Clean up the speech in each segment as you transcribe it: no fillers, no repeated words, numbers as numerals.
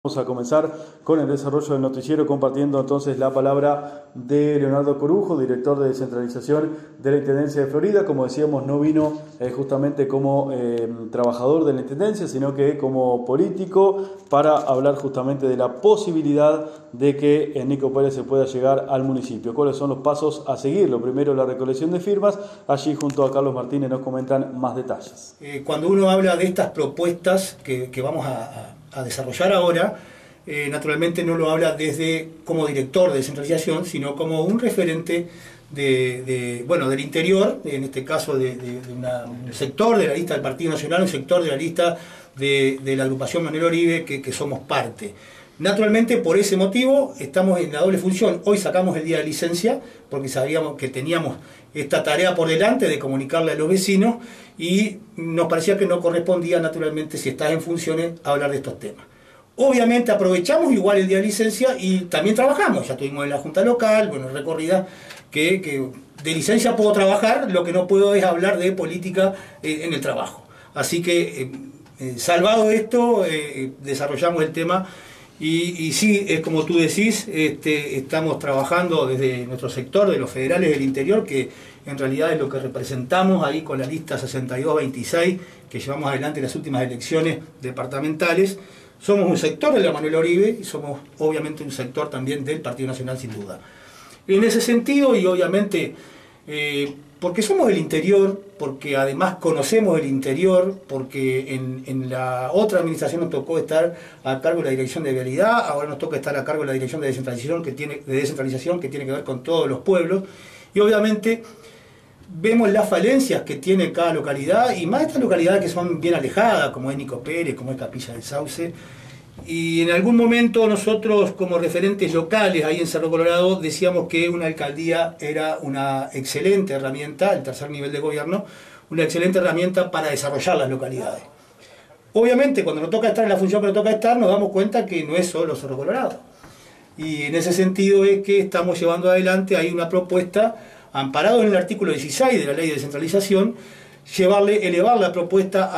Vamos a comenzar con el desarrollo del noticiero, compartiendo entonces la palabra de Leonardo Corujo, director de descentralización de la Intendencia de Florida. Como decíamos, no vino justamente como trabajador de la Intendencia, sino que como político para hablar justamente de la posibilidad de que Nico Pérez se pueda llegar al municipio. ¿Cuáles son los pasos a seguir? Lo primero, la recolección de firmas. Allí junto a Carlos Martínez nos comentan más detalles. Cuando uno habla de estas propuestas que vamos a desarrollar ahora, naturalmente no lo habla desde como director de descentralización, sino como un referente del interior, en este caso un sector de la lista del Partido Nacional, un sector de la lista de la agrupación Manuel Oribe, que somos parte. Naturalmente, por ese motivo, estamos en la doble función. Hoy sacamos el día de licencia, porque sabíamos que teníamos esta tarea por delante de comunicarle a los vecinos, y nos parecía que no correspondía, naturalmente, si estás en funciones, hablar de estos temas. Obviamente aprovechamos igual el día de licencia y también trabajamos. Ya estuvimos en la Junta Local, bueno, recorrida, que de licencia puedo trabajar, lo que no puedo es hablar de política en el trabajo. Así que, salvado esto, desarrollamos el tema. Y sí, es como tú decís, estamos trabajando desde nuestro sector, de los federales del interior, que en realidad es lo que representamos ahí con la lista 6226, que llevamos adelante en las últimas elecciones departamentales. Somos un sector de la Manuel Oribe y somos obviamente un sector también del Partido Nacional, sin duda. En ese sentido, y obviamente porque somos del interior, porque además conocemos el interior, porque en la otra administración nos tocó estar a cargo de la Dirección de Vialidad, ahora nos toca estar a cargo de la Dirección de Descentralización que tiene que ver con todos los pueblos, y obviamente vemos las falencias que tiene cada localidad, y más estas localidades que son bien alejadas, como es Nico Pérez, como es Capilla del Sauce. Y en algún momento nosotros, como referentes locales ahí en Cerro Colorado, decíamos que una alcaldía era una excelente herramienta, el tercer nivel de gobierno, una excelente herramienta para desarrollar las localidades. Obviamente, cuando nos toca estar en la función que nos toca estar, nos damos cuenta que no es solo Cerro Colorado. Y en ese sentido es que estamos llevando adelante ahí una propuesta, amparado en el artículo 16 de la Ley de Descentralización, elevar la propuesta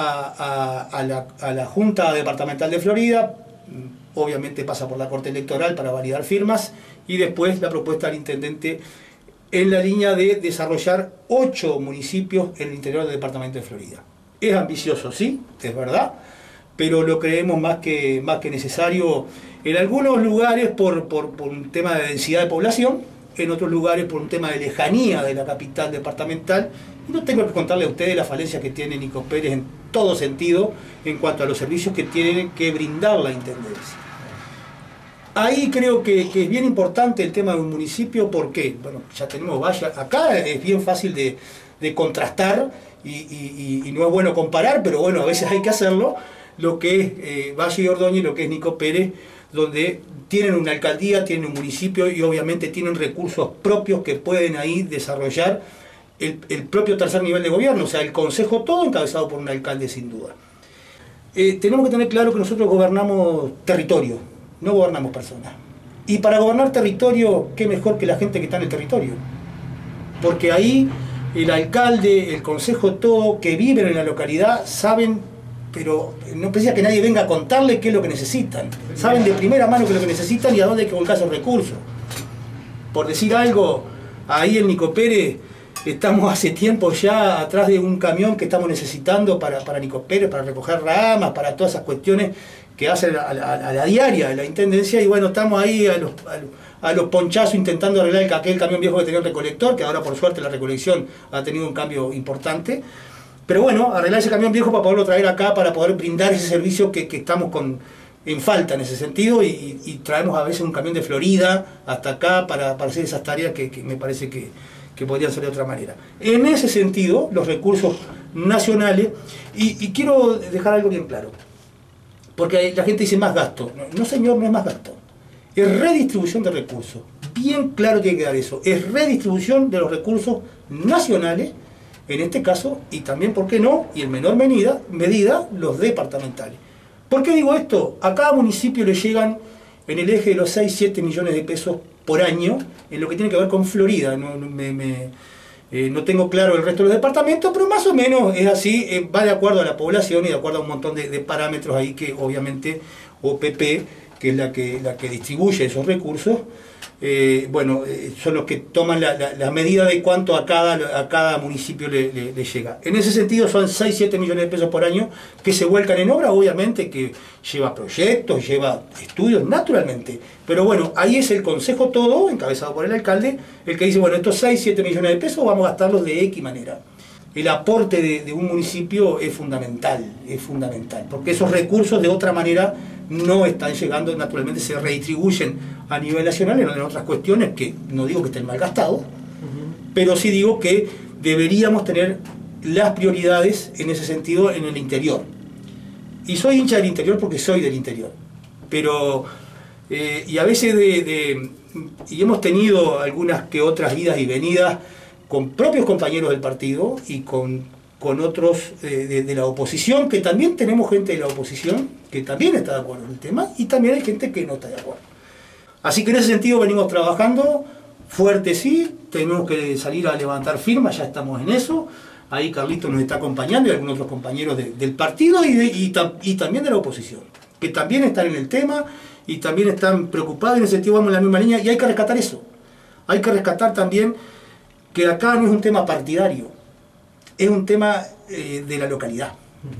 a la Junta Departamental de Florida. Obviamente pasa por la Corte Electoral para validar firmas, y después la propuesta al intendente en la línea de desarrollar 8 municipios en el interior del departamento de Florida. Es ambicioso, sí, es verdad, pero lo creemos más que necesario en algunos lugares por un tema de densidad de población, en otros lugares por un tema de lejanía de la capital departamental. Y no tengo que contarle a ustedes la falencia que tiene Nico Pérez en todo sentido en cuanto a los servicios que tiene que brindar la Intendencia. Ahí creo que es bien importante el tema de un municipio, porque bueno, ya tenemos vallas, acá es bien fácil de contrastar y no es bueno comparar, pero bueno, a veces hay que hacerlo, lo que es Valle y Ordóñez y lo que es Nico Pérez, donde tienen una alcaldía, tienen un municipio y obviamente tienen recursos propios que pueden ahí desarrollar el propio tercer nivel de gobierno, o sea, el consejo todo encabezado por un alcalde, sin duda. Tenemos que tener claro que nosotros gobernamos territorio, no gobernamos personas. Y para gobernar territorio, qué mejor que la gente que está en el territorio. Porque ahí el alcalde, el consejo todo, que viven en la localidad, saben, pero no precisa que nadie venga a contarle qué es lo que necesitan. Saben de primera mano qué es lo que necesitan y a dónde hay que volcar esos recursos. Por decir algo, ahí en Nico Pérez estamos hace tiempo ya atrás de un camión que estamos necesitando para Nico Pérez, para recoger ramas, para todas esas cuestiones que hacen a la diaria de la Intendencia, y bueno, estamos ahí a los ponchazos intentando arreglar aquel camión viejo que tenía el recolector, que ahora por suerte la recolección ha tenido un cambio importante. Pero bueno, arreglar ese camión viejo para poderlo traer acá, para poder brindar ese servicio que estamos en falta en ese sentido, y traemos a veces un camión de Florida hasta acá para hacer esas tareas que me parece que podrían ser de otra manera. En ese sentido, los recursos nacionales, y quiero dejar algo bien claro, porque la gente dice más gasto. No señor, no es más gasto, es redistribución de recursos. Bien claro tiene que quedar eso, es redistribución de los recursos nacionales, en este caso, y también, ¿por qué no?, y en menor medida, los departamentales. ¿Por qué digo esto? A cada municipio le llegan en el eje de los 6-7 millones de pesos por año, en lo que tiene que ver con Florida. No tengo claro el resto de los departamentos, pero más o menos es así, va de acuerdo a la población y de acuerdo a un montón de parámetros ahí que obviamente OPP que es la que distribuye esos recursos, son los que toman la medida de cuánto a cada municipio le llega. En ese sentido son 6-7 millones de pesos por año que se vuelcan en obra, obviamente que lleva proyectos, lleva estudios, naturalmente. Pero bueno, ahí es el consejo todo, encabezado por el alcalde, el que dice, bueno, estos 6-7 millones de pesos vamos a gastarlos de X manera. El aporte de un municipio es fundamental, porque esos recursos de otra manera no están llegando, naturalmente se redistribuyen a nivel nacional en otras cuestiones que no digo que estén mal gastados, pero sí digo que deberíamos tener las prioridades en ese sentido en el interior. Y soy hincha del interior porque soy del interior, pero y a veces y hemos tenido algunas que otras idas y venidas con propios compañeros del partido y con otros de la oposición, que también tenemos gente de la oposición que también está de acuerdo en el tema, y también hay gente que no está de acuerdo. Así que en ese sentido venimos trabajando fuerte, sí, tenemos que salir a levantar firmas, ya estamos en eso. Ahí Carlito nos está acompañando y algunos otros compañeros del partido y también de la oposición, que también están en el tema y también están preocupados. En ese sentido vamos en la misma línea y hay que rescatar eso. Hay que rescatar también que acá no es un tema partidario, es un tema de la localidad.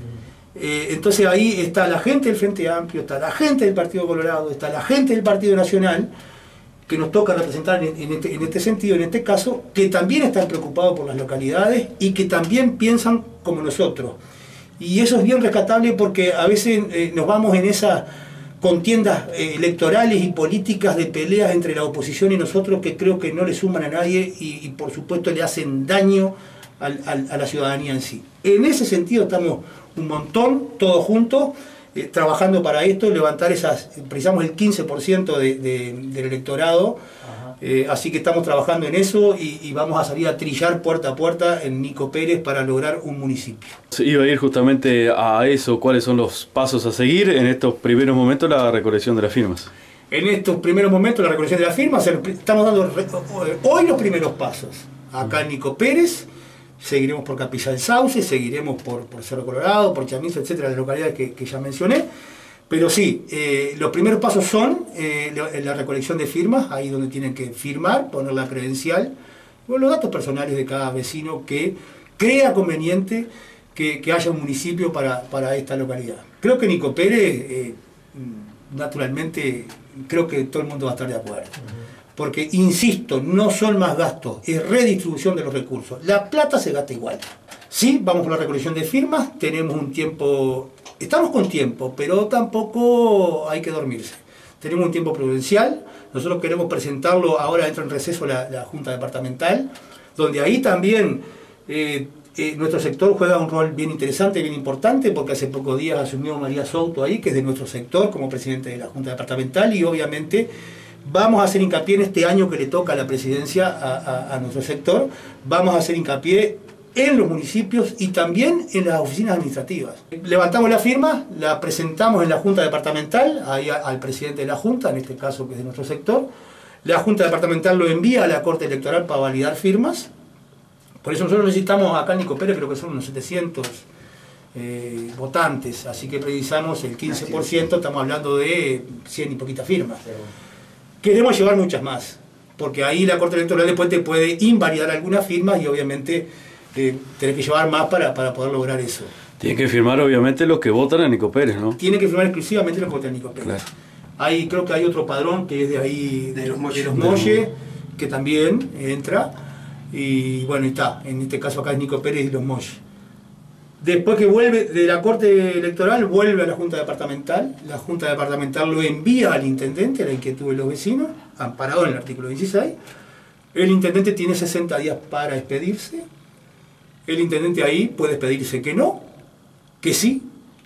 Entonces ahí está la gente del Frente Amplio, está la gente del Partido Colorado, está la gente del Partido Nacional, que nos toca representar en este sentido, en este caso, que también están preocupados por las localidades y que también piensan como nosotros. Y eso es bien rescatable porque a veces nos vamos en esas contiendas electorales y políticas de peleas entre la oposición y nosotros que creo que no le suman a nadie y por supuesto le hacen daño a la ciudadanía en sí. En ese sentido estamos un montón, todos juntos, trabajando para esto, levantar precisamos el 15% del electorado, así que estamos trabajando en eso y vamos a salir a trillar puerta a puerta en Nico Pérez para lograr un municipio. Iba a ir justamente a eso, ¿cuáles son los pasos a seguir en estos primeros momentos la recolección de las firmas? En estos primeros momentos la recolección de las firmas, estamos dando hoy los primeros pasos, acá en Nico Pérez. Seguiremos por Capilla del Sauce, seguiremos por Cerro Colorado, por Chamizo, etcétera, las localidades que ya mencioné. Pero sí, los primeros pasos son la recolección de firmas, ahí donde tienen que firmar, poner la credencial, los datos personales de cada vecino que crea conveniente que haya un municipio para esta localidad. Creo que Nico Pérez, naturalmente, creo que todo el mundo va a estar de acuerdo. Porque, insisto, no son más gastos, es redistribución de los recursos. La plata se gasta igual. Sí, vamos por la recolección de firmas, tenemos un tiempo, estamos con tiempo, pero tampoco hay que dormirse. Tenemos un tiempo prudencial, nosotros queremos presentarlo, ahora entra en receso la Junta Departamental, donde ahí también nuestro sector juega un rol bien interesante, bien importante, porque hace pocos días asumió María Souto ahí, que es de nuestro sector, como presidente de la Junta Departamental, y obviamente vamos a hacer hincapié en este año que le toca la presidencia a nuestro sector, vamos a hacer hincapié en los municipios y también en las oficinas administrativas. Levantamos la firma, la presentamos en la Junta Departamental, ahí al presidente de la Junta, en este caso que es de nuestro sector. La Junta Departamental lo envía a la Corte Electoral para validar firmas. Por eso nosotros necesitamos acá en Nico Pérez, creo que son unos 700 votantes, así que precisamos el 15%, estamos hablando de 100 y poquitas firmas. Queremos llevar muchas más, porque ahí la Corte Electoral después te puede invalidar algunas firmas y obviamente tenés que llevar más para poder lograr eso. Tienen que firmar obviamente los que votan a Nico Pérez, ¿no? Tienen que firmar exclusivamente los que votan a Nico Pérez. Claro. Creo que hay otro padrón que es de ahí, de los Molles, que también entra, y bueno, está, en este caso acá es Nico Pérez y los Molles. Después que vuelve de la Corte Electoral, vuelve a la Junta Departamental. La Junta Departamental lo envía al intendente, a la inquietud de los vecinos, amparado en el artículo 16. El intendente tiene 60 días para expedirse. El intendente ahí puede expedirse que no, que sí,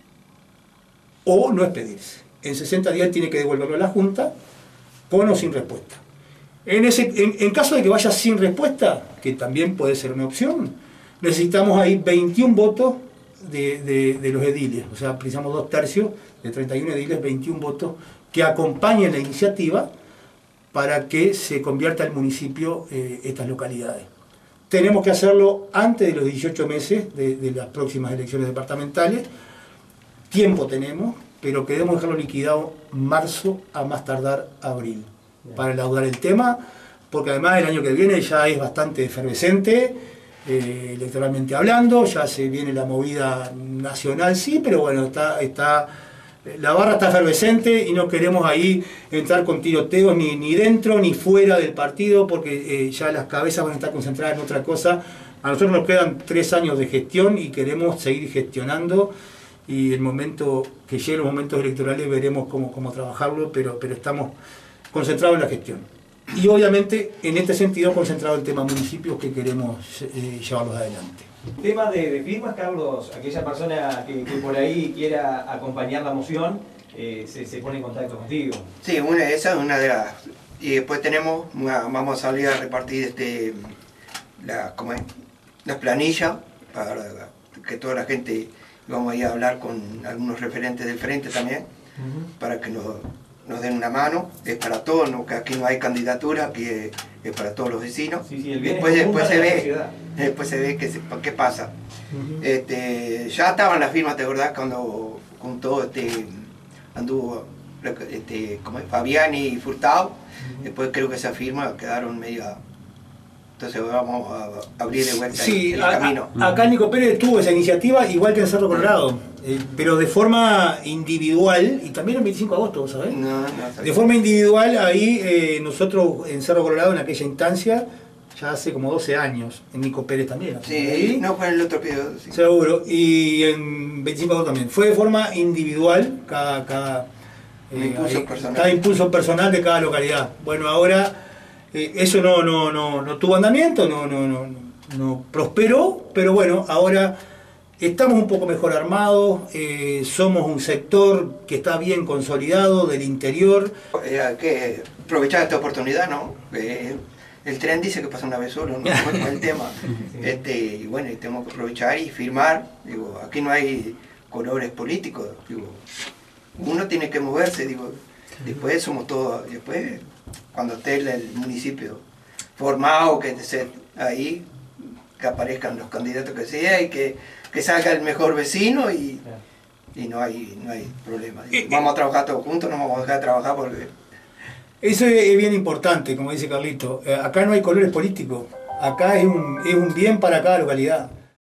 o no expedirse. En 60 días tiene que devolverlo a la Junta, con o sin respuesta. En caso de que vaya sin respuesta, que también puede ser una opción, necesitamos ahí 21 votos de los ediles, o sea, precisamos 2/3 de 31 ediles, 21 votos que acompañen la iniciativa para que se convierta el municipio estas localidades. Tenemos que hacerlo antes de los 18 meses de las próximas elecciones departamentales. Tiempo tenemos, pero queremos dejarlo liquidado marzo a más tardar abril, para elaborar el tema, porque además el año que viene ya es bastante efervescente, electoralmente hablando, ya se viene la movida nacional, sí, pero bueno, la barra está efervescente y no queremos ahí entrar con tiroteos ni dentro ni fuera del partido, porque ya las cabezas van a estar concentradas en otra cosa. A nosotros nos quedan 3 años de gestión y queremos seguir gestionando, y el momento que lleguen los momentos electorales veremos cómo trabajarlo, pero estamos concentrados en la gestión. Y obviamente en este sentido concentrado en el tema municipios, que queremos llevarlos adelante. Tema de firmas, Carlos, aquella persona que por ahí quiera acompañar la moción, se pone en contacto contigo. Sí, esa es una de las... Y después vamos a salir a repartir las planillas para que toda la gente, vamos a ir a hablar con algunos referentes del frente también, para que nos den una mano. Es para todos, que aquí no hay candidatura, aquí es para todos los vecinos. Sí, después se ve qué pasa. Ya estaban las firmas, ¿te acordás? Cuando juntó anduvo Fabiani y Furtado. Después creo que esas firmas quedaron media... Entonces vamos a abrir de vuelta el camino. Acá Nico Pérez tuvo esa iniciativa, igual que en Cerro Colorado, pero de forma individual, y también el 25 de agosto, ¿sabes? No de forma individual, ahí nosotros en Cerro Colorado, en aquella instancia, ya hace como 12 años, en Nico Pérez también. Sí, ahí, no fue en el otro periodo. Sí. Seguro, y en 25 de agosto también. Fue de forma individual, cada impulso personal de cada localidad. Bueno, ahora... eso no tuvo andamiento, no prosperó, pero bueno, ahora estamos un poco mejor armados, somos un sector que está bien consolidado del interior. Hay que aprovechar esta oportunidad, ¿no? El tren dice que pasa una vez solo, ¿no? Con el tema. Y bueno, tenemos que aprovechar y firmar. Digo, aquí no hay colores políticos. Digo, uno tiene que moverse, digo, después somos todos, después... Cuando esté el municipio formado, que esté ahí, que aparezcan los candidatos que sea y que salga el mejor vecino y no hay problema. Vamos a trabajar todos juntos, no vamos a dejar de trabajar porque... Eso es bien importante, como dice Carlito. Acá no hay colores políticos, acá es un bien para cada localidad.